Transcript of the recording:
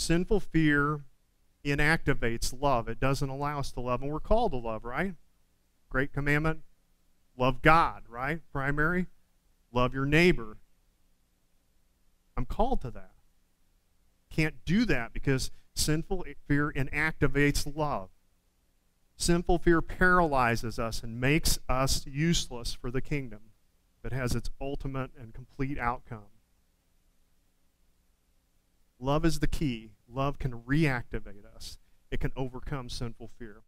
Sinful fear inactivates love. It doesn't allow us to love, and we're called to love, right? Great commandment. Love God, right? Primary. Love your neighbor. I'm called to that. Can't do that because sinful fear inactivates love. Sinful fear paralyzes us and makes us useless for the kingdom. It has its ultimate and complete outcome. Love is the key. Love can reactivate us. It can overcome sinful fear.